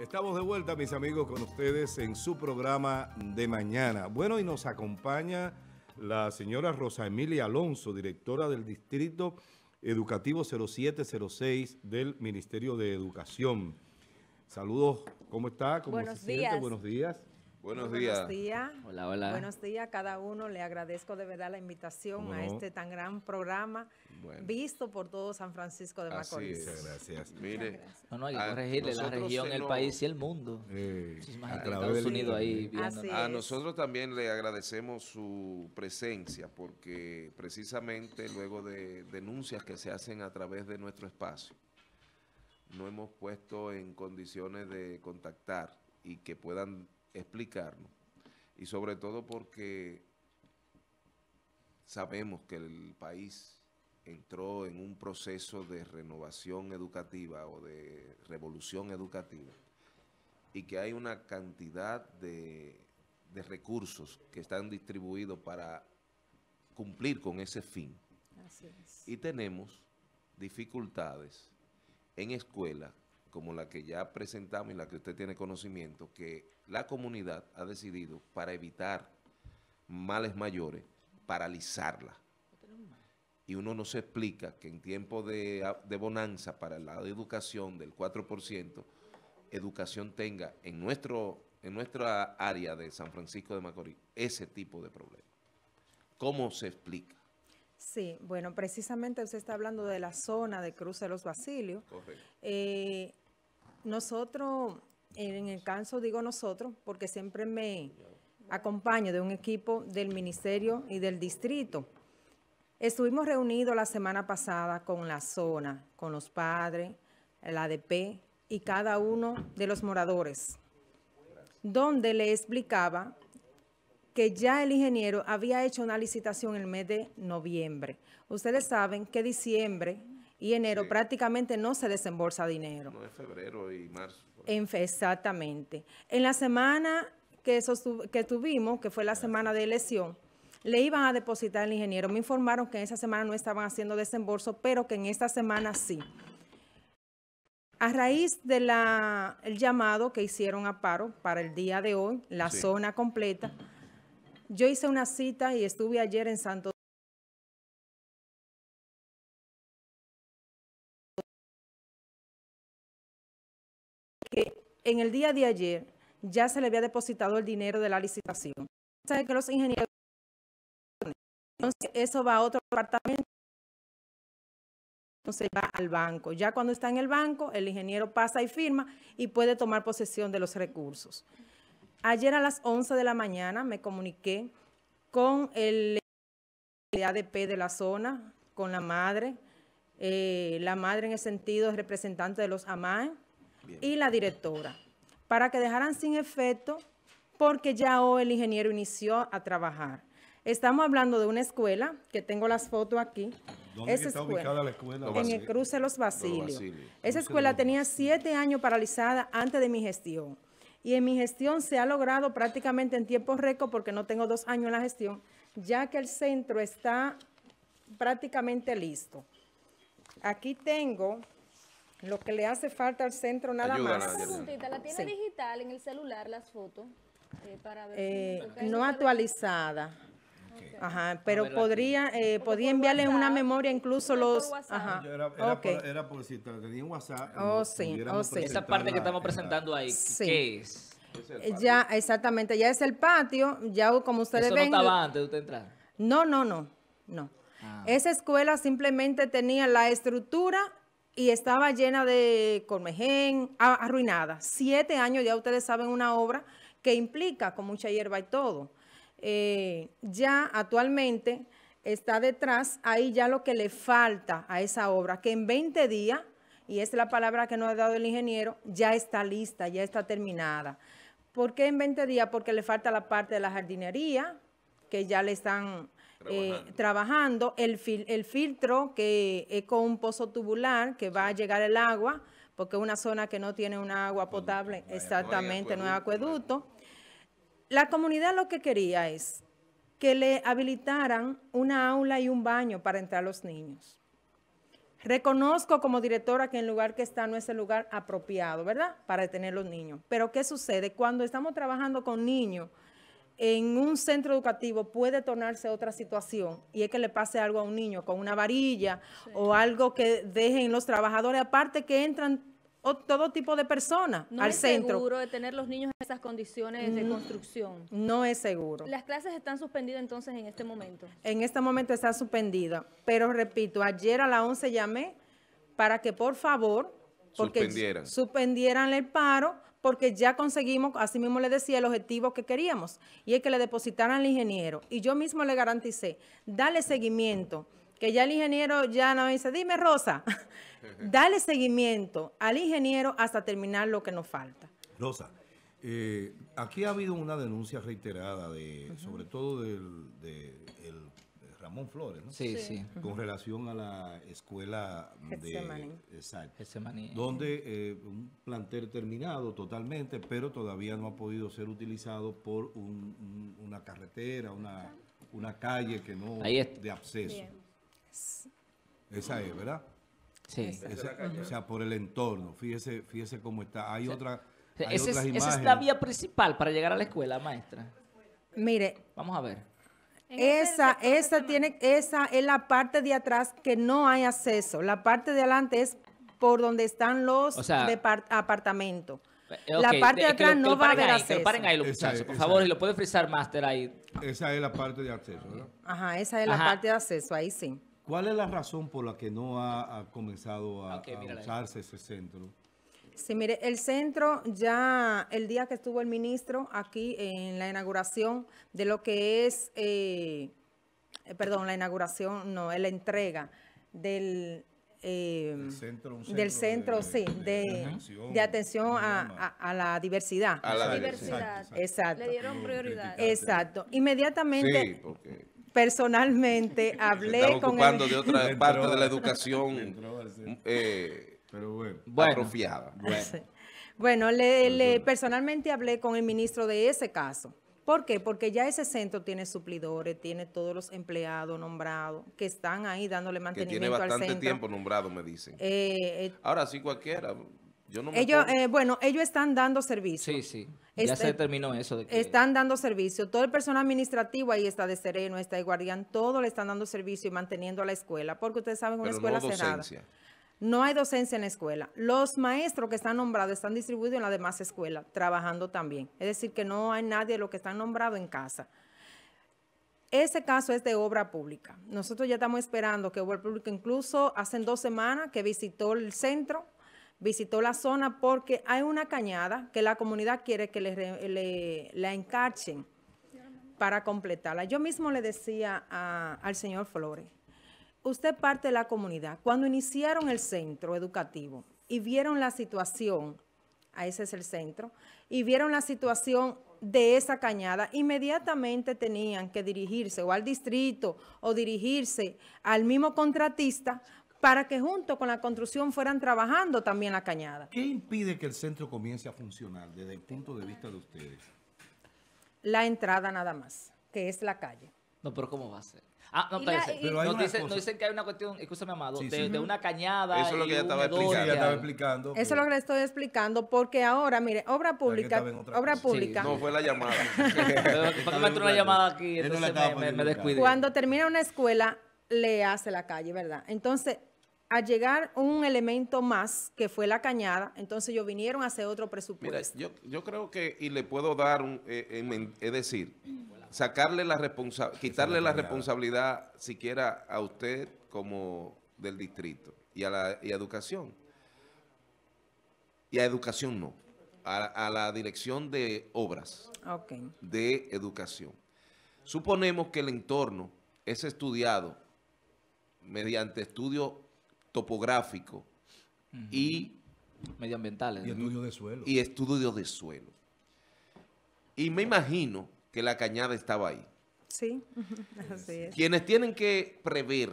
Estamos de vuelta, mis amigos, con ustedes en su programa de mañana. Bueno, y nos acompaña la señora Rosa Emilia Alonso, directora del Distrito Educativo 0706 del Ministerio de Educación. Saludos, ¿cómo está? ¿Cómo se siente? Buenos días. Buenos días. Hola, hola. Buenos días a cada uno. Le agradezco de verdad la invitación a este tan gran programa visto por todo San Francisco de Macorís. Muchas gracias. Mire, no, hay que corregirle la región, el país y el mundo. A Estados Unidos ahí viendo. Así A nosotros también le agradecemos su presencia porque precisamente luego de denuncias que se hacen a través de nuestro espacio, no hemos puesto en condiciones de contactar y que puedan explicarnos, y sobre todo porque sabemos que el país entró en un proceso de renovación educativa o de revolución educativa y que hay una cantidad de recursos que están distribuidos para cumplir con ese fin. Así es. Y tenemos dificultades en escuelas como la que ya presentamos y la que usted tiene conocimiento, que la comunidad ha decidido, para evitar males mayores, paralizarla. Y uno no se explica que en tiempo de bonanza para la educación del 4%, educación tenga en nuestra área de San Francisco de Macorís ese tipo de problemas. ¿Cómo se explica? Sí, bueno, precisamente usted está hablando de la zona de Cruce de los Basilios. Correcto. Nosotros, en el caso digo nosotros, porque siempre me acompaño de un equipo del ministerio y del distrito. Estuvimos reunidos la semana pasada con la zona, con los padres, la ADP y cada uno de los moradores, donde le explicaba que ya el ingeniero había hecho una licitación en el mes de noviembre. Ustedes saben que diciembre y enero prácticamente no se desembolsa dinero. No es febrero y marzo. Exactamente. En la semana que tuvimos, que fue la semana de elección, le iban a depositar al ingeniero. Me informaron que en esa semana no estaban haciendo desembolso, pero que en esta semana sí. A raíz del llamado que hicieron a paro para el día de hoy, la zona completa, yo hice una cita y estuve ayer en Santo que en el día de ayer ya se le había depositado el dinero de la licitación. ¿Sabe que los ingenieros? Entonces, eso va a otro departamento, entonces va al banco. Ya cuando está en el banco, el ingeniero pasa y firma y puede tomar posesión de los recursos. Ayer a las 11 de la mañana me comuniqué con el ADP de la zona, con la madre en el sentido de representante de los AMAE y la directora, para que dejaran sin efecto, porque ya hoy el ingeniero inició a trabajar. Estamos hablando de una escuela, que tengo las fotos aquí. ¿Dónde está ubicada la escuela? En el Cruce de los Basilios. Esa escuela tenía 7 años paralizada antes de mi gestión. Y en mi gestión se ha logrado prácticamente en tiempo récord, porque no tengo 2 años en la gestión, ya que el centro está prácticamente listo. Aquí tengo lo que le hace falta al centro nada más. Una preguntita, ¿la tiene digital en el celular las fotos? Para ver no actualizada. Ajá, pero podría enviarle en una memoria incluso los... Ajá. Era por si tenía un WhatsApp. Sí. Esa parte que estamos presentando ahí, ¿qué es? Ya, exactamente, ya es el patio, ya como ustedes ven... ¿Eso no estaba antes de usted entrar? No. Esa escuela simplemente tenía la estructura y estaba llena de cormején, arruinada. 7 años, ya ustedes saben, una obra que implica con mucha hierba y todo. Ya actualmente está detrás, ahí ya lo que le falta a esa obra, que en 20 días, y esa es la palabra que nos ha dado el ingeniero, ya está lista, ya está terminada. ¿Por qué en 20 días? Porque le falta la parte de la jardinería, que ya le están trabajando, el filtro, que es con un pozo tubular, que va a llegar el agua, porque es una zona que no tiene una agua potable, exactamente, no hay acueducto. La comunidad lo que quería es que le habilitaran una aula y un baño para entrar los niños. Reconozco como directora que el lugar que está no es el lugar apropiado, ¿verdad? Para detener los niños. Pero ¿qué sucede? Cuando estamos trabajando con niños en un centro educativo puede tornarse otra situación y es que le pase algo a un niño con una varilla o algo que dejen los trabajadores, aparte que entran todo tipo de personas al centro. No es seguro de tener los niños en esas condiciones de construcción. No es seguro. Las clases están suspendidas entonces en este momento. En este momento está suspendida, pero repito, ayer a las 11 llamé para que por favor suspendieran el paro, porque ya conseguimos, así mismo le decía, el objetivo que queríamos, y es que le depositaran al ingeniero. Y yo mismo le garanticé, dale seguimiento, que ya el ingeniero ya no dice, dime Rosa, dale seguimiento al ingeniero hasta terminar lo que nos falta. Rosa, aquí ha habido una denuncia reiterada, sobre todo de Ramón Flores, ¿no? Sí, sí. Con relación a la escuela de Getsemaní, donde un plantel terminado totalmente, pero todavía no ha podido ser utilizado por una carretera, una calle que no de acceso. Bien. Esa es, ¿verdad? Sí. O sea, por el entorno. Fíjese cómo está. Hay otras imágenes. Esa es la vía principal para llegar a la escuela, maestra. Mire. Vamos a ver. Esa es la parte de atrás que no hay acceso. La parte de adelante es por donde están los apartamentos. La parte de atrás no va a haber acceso. Que paren ahí los muchachos, por favor, y lo puede frizar máster ahí. Esa es la parte de acceso, ¿verdad? Ajá, esa es la parte de acceso, ahí sí. ¿Cuál es la razón por la que no ha comenzado a usarse ese centro? Sí, mire, el centro ya, el día que estuvo el ministro aquí en la inauguración de lo que es, la inauguración, no, es la entrega del centro de atención a la diversidad. A la diversidad. Exacto. Le dieron prioridad. Exacto. Inmediatamente, personalmente, hablé con ocupando de otra parte de la educación atrofiada. Bueno, personalmente hablé con el ministro de ese caso. ¿Por qué? Porque ya ese centro tiene suplidores, tiene todos los empleados nombrados que están ahí dándole mantenimiento al centro. Que tiene bastante tiempo nombrado, me dicen. Ahora sí cualquiera. Yo no me ellos están dando servicio. Sí, sí. Ya se determinó eso. Están dando servicio. Todo el personal administrativo ahí está de sereno, está de guardián. Todo le están dando servicio y manteniendo a la escuela. Porque ustedes saben que una escuela cerrada. No hay docencia en la escuela. Los maestros que están nombrados están distribuidos en las demás escuelas, trabajando también. Es decir, que no hay nadie de los que están nombrados en casa. Ese caso es de obra pública. Nosotros ya estamos esperando que obra pública, incluso hace 2 semanas que visitó el centro, visitó la zona porque hay una cañada que la comunidad quiere que la encarchen para completarla. Yo mismo le decía al señor Flores, usted parte de la comunidad. Cuando iniciaron el centro educativo y vieron la situación, ese es el centro, y vieron la situación de esa cañada, inmediatamente tenían que dirigirse o al distrito o dirigirse al mismo contratista para que junto con la construcción fueran trabajando también la cañada. ¿Qué impide que el centro comience a funcionar desde el punto de vista de ustedes? La entrada nada más, que es la calle. No, pero ¿cómo va a ser? No, nos dicen que hay una cuestión, escúchame, Amado, de una cañada. Eso es lo que ella estaba explicando. Eso es lo que le estoy explicando, porque ahora, mire, obra pública. Sí. No, fue la llamada. Cuando me entró una llamada aquí, entonces me descuidé. Cuando termina una escuela, le hace la calle, ¿verdad? Entonces, al llegar un elemento más, que fue la cañada, entonces ellos vinieron a hacer otro presupuesto. Mira, yo creo que, y le puedo dar, es decir, quitarle la responsabilidad siquiera a usted como del distrito y a educación. Y a educación no, a la dirección de obras de educación. Suponemos que el entorno es estudiado mediante estudio topográfico y medioambientales. Y estudio de suelo. Y estudio de suelo. Y me imagino que la cañada estaba ahí. Sí, así es. Quienes tienen que prevenir,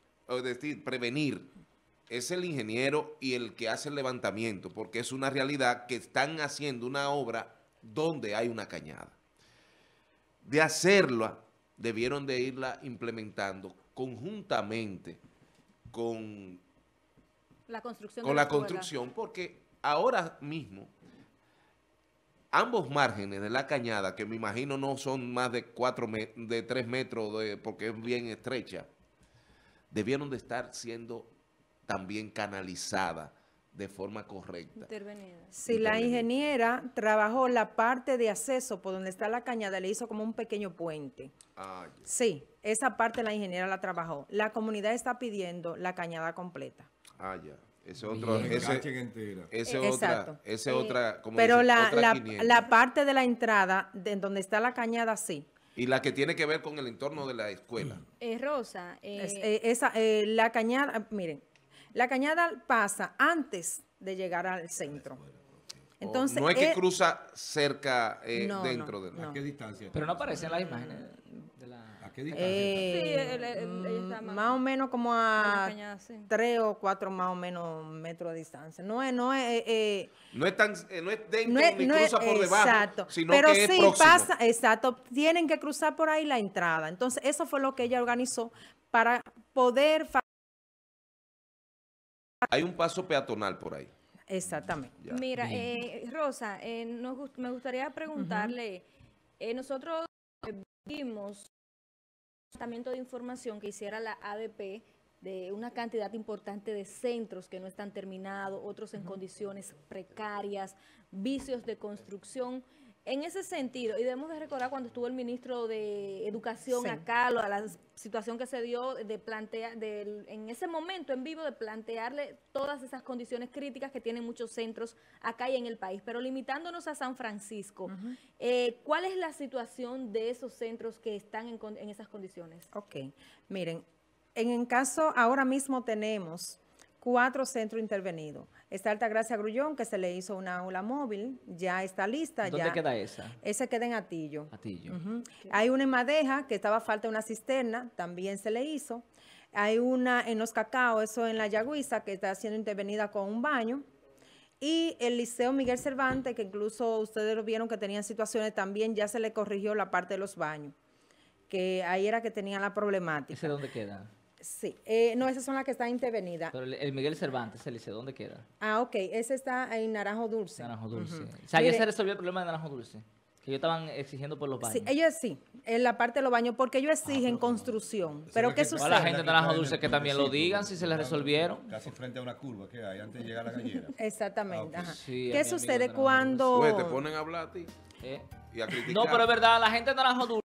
es el ingeniero y el que hace el levantamiento, porque es una realidad que están haciendo una obra donde hay una cañada. De hacerla, debieron de irla implementando conjuntamente con la construcción. Con la construcción, porque ahora mismo ambos márgenes de la cañada, que me imagino no son más de 3 metros, porque es bien estrecha, debieron de estar siendo también canalizadas de forma correcta. Si la ingeniera trabajó la parte de acceso por donde está la cañada, le hizo como un pequeño puente. Sí, esa parte la ingeniera la trabajó. La comunidad está pidiendo la cañada completa. Ya. Ese otra, como pero dice, la parte de la entrada, de donde está la cañada, sí. Y la que tiene que ver con el entorno de la escuela. Rosa. La cañada, miren, la cañada pasa antes de llegar al centro. Entonces, no es que cruza cerca dentro de la... ¿A qué distancia? Pero no aparecen las imágenes de la... ¿A qué distancia? Más o menos como a 3 o 4 más o menos metros de distancia. No es dentro ni cruza por debajo, exacto, sino pero que sí es próximo. Pasa, exacto, tienen que cruzar por ahí la entrada. Entonces, eso fue lo que ella organizó para poder... Hay un paso peatonal por ahí. Exactamente. Ya. Mira, Rosa, me gustaría preguntarle, nosotros vimos un tratamiento de información que hiciera la ADP de una cantidad importante de centros que no están terminados, otros en condiciones precarias, vicios de construcción. En ese sentido, y debemos de recordar cuando estuvo el ministro de Educación acá, la situación que se dio de plantear, en ese momento en vivo, de plantearle todas esas condiciones críticas que tienen muchos centros acá y en el país. Pero limitándonos a San Francisco, ¿cuál es la situación de esos centros que están en esas condiciones? Ok, miren, en el caso ahora mismo tenemos 4 centros intervenidos. Está Altagracia Grullón, que se le hizo una aula móvil, ya está lista. ¿Dónde queda esa? Esa queda en Atillo. Atillo. Hay una en Madeja, que estaba falta de una cisterna, también se le hizo. Hay una en Los Cacao, eso en La Yagüiza, que está siendo intervenida con un baño. Y el Liceo Miguel Cervantes, que incluso ustedes lo vieron que tenían situaciones, también ya se le corrigió la parte de los baños, que ahí era que tenían la problemática. ¿Ese dónde queda? Sí, no, esas son las que están intervenidas. Pero el Miguel Cervantes, el liceo, ¿dónde queda? Ok, ese está en Naranjo Dulce. Naranjo Dulce. O sea, ya se resolvió el problema de Naranjo Dulce, que ellos estaban exigiendo por los baños. Sí, ellos sí, en la parte de los baños, porque ellos exigen construcción. Pero ¿qué sucede? A la gente de Naranjo Dulce que también lo digan si se les resolvieron. Casi frente a una curva que hay antes de llegar a la gallera. Exactamente. Ajá. Sí, ¿Qué sucede cuando...? Pues te ponen a hablar a ti y a criticar. No, pero es verdad, la gente de Naranjo Dulce,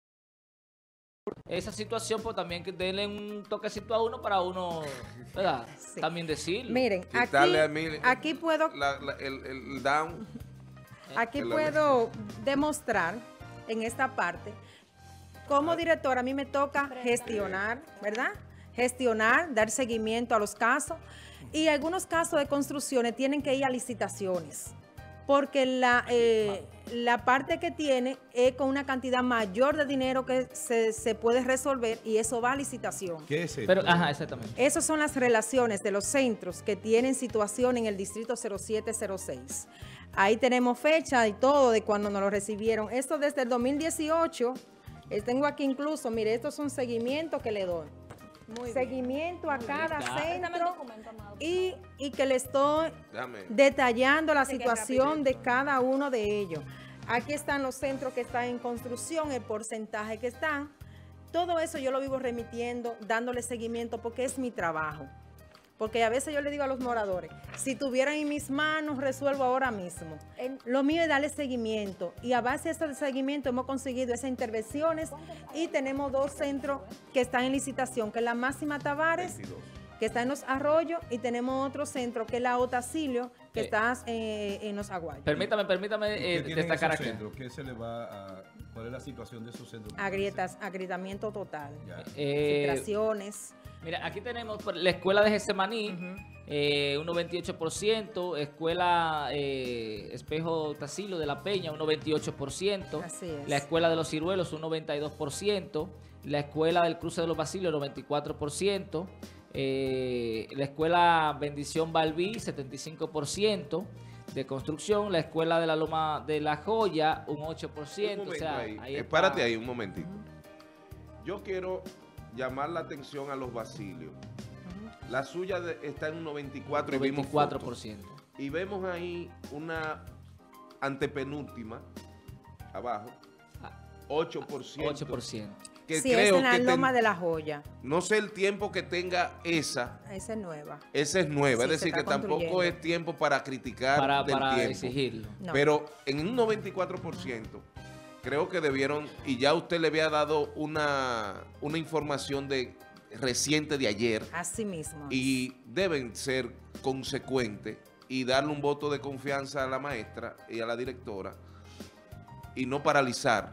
esa situación, pues también que denle un toquecito a uno para uno, ¿verdad? Sí. También decirlo. Miren, aquí puedo... el down. Aquí puedo demostrar en esta parte, como directora, a mí me toca gestionar, ¿verdad? Gestionar, dar seguimiento a los casos. Y algunos casos de construcciones tienen que ir a licitaciones, porque la parte que tiene es con una cantidad mayor de dinero que se puede resolver y eso va a licitación. ¿Qué es eso? Pero, exactamente. Esas son las relaciones de los centros que tienen situación en el distrito 0706. Ahí tenemos fecha y todo de cuando nos lo recibieron. Esto desde el 2018, tengo aquí incluso, mire, estos son seguimientos que le doy. Seguimiento a cada centro y que le estoy detallando la situación de cada uno de ellos. Aquí están los centros que están en construcción, el porcentaje que están. Todo eso yo lo vivo remitiendo, dándole seguimiento porque es mi trabajo. Porque a veces yo le digo a los moradores, si tuvieran en mis manos, resuelvo ahora mismo. Lo mío es darle seguimiento. Y a base de ese seguimiento hemos conseguido esas intervenciones y tenemos 2 centros que están en licitación, que es la Máxima Tavares, 22. Que está en Los Arroyos, y tenemos otro centro, que es la Otacilio, que está en Los Aguayos. Permítame destacar aquí. ¿Cuál es la situación de esos centros? Agrietamiento total. Filtraciones. Mira, aquí tenemos la escuela de Getsemaní, un 98%, escuela Espejo Tacilo de la Peña, un 98%, así es. La escuela de los Ciruelos, un 92%, la escuela del Cruce de los Basilios, 94%, la escuela Bendición Balbí, 75% de construcción, la escuela de la Loma de la Joya, un 8%. O sea, ahí párate ahí un momentito. Yo quiero llamar la atención a los Basilios. La suya está en un 94 y 94%. Y vemos ahí una antepenúltima, abajo, 8%. 8%. Que sí, creo es en la Loma de la Joya. No sé el tiempo que tenga esa. Esa es nueva. Esa es nueva, Sí, es decir, que tampoco es tiempo para criticar para tiempo. exigirlo. No. Pero en un 94%, creo que debieron, y ya usted le había dado una información reciente de ayer. Así mismo. Y deben ser consecuentes y darle un voto de confianza a la maestra y a la directora y no paralizar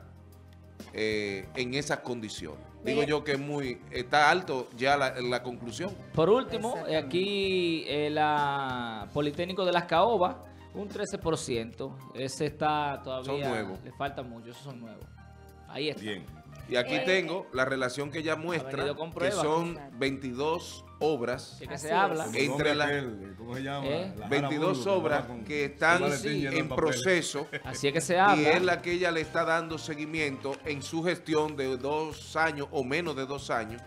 en esas condiciones. Digo yo que está alto ya la conclusión. Por último, aquí la Politécnico de Las Caobas, un 13%. Ese está todavía... Son nuevos. Le falta mucho, esos son nuevos. Ahí está. Bien. Y aquí tengo la relación que ella muestra, que son 22 obras. Que se habla. Entre las ¿cómo se llama? 22 obras que están en proceso. Así es que se habla. Y es la que ella le está dando seguimiento en su gestión de 2 años o menos de 2 años.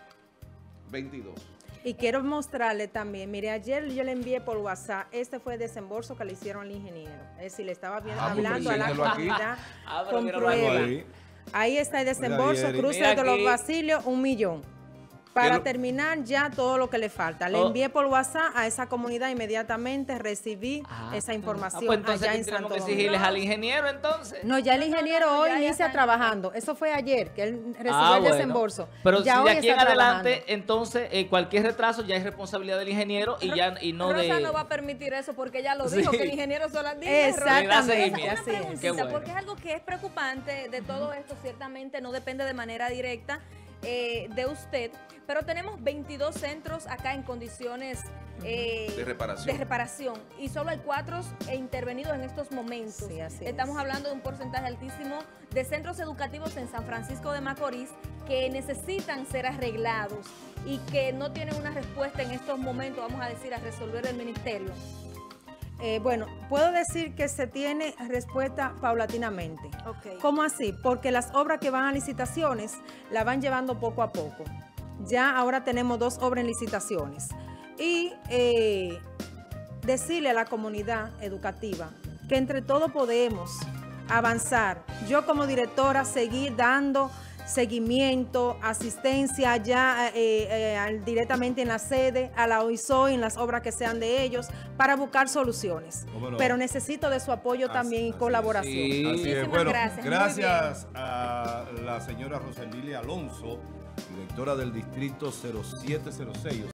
22. Y quiero mostrarle también, mire, ayer yo le envié por WhatsApp, este fue el desembolso que le hicieron al ingeniero. Es decir, le estaba hablando a la comunidad con prueba. Ahí está el desembolso, Cruce de los Basilios, 1 millón. Para terminar ya todo lo que le falta. Le envié por WhatsApp a esa comunidad inmediatamente, recibí esa información pues entonces allá en Santo que Domingo. exigirles al ingeniero entonces. No, ya el ingeniero hoy inicia trabajando. Eso fue ayer, que él recibió el desembolso. Pero ya si de aquí en adelante, entonces cualquier retraso ya es responsabilidad del ingeniero y no de... Rosa no va a permitir eso porque ya lo dijo, que el ingeniero solo dijo. Exactamente. Una preguntita, porque es algo que es preocupante de todo esto, ciertamente no depende de manera directa de usted, pero tenemos 22 centros acá en condiciones de reparación y solo hay 4 intervenidos en estos momentos. Sí, así Estamos hablando de un porcentaje altísimo de centros educativos en San Francisco de Macorís que necesitan ser arreglados y que no tienen una respuesta en estos momentos, vamos a decir, a resolver el ministerio. Bueno, puedo decir que se tiene respuesta paulatinamente. Okay. ¿Cómo así? Porque las obras que van a licitaciones la van llevando poco a poco. Ya ahora tenemos 2 obras en licitaciones. Y decirle a la comunidad educativa que entre todos podemos avanzar. Yo como directora seguir dando seguimiento, asistencia ya directamente en la sede, a la OISOI, en las obras que sean de ellos, para buscar soluciones. Pero necesito de su apoyo también y colaboración. Sí. Así es. Bueno, gracias Muy a la señora Roselilia Alonso, directora del distrito 0706.